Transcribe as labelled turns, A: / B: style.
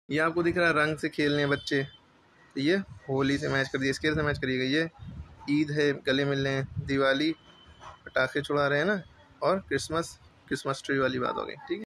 A: ये आपको दिख रहा है रंग से खेलने बच्चे, तो ये होली से मैच कर दिया, इसके से मैच करिएगा। ये ईद है, गले मिल रहे हैं, दिवाली पटाखे छुड़ा रहे हैं ना, और क्रिसमस ट्री वाली बात हो गई। ठीक है।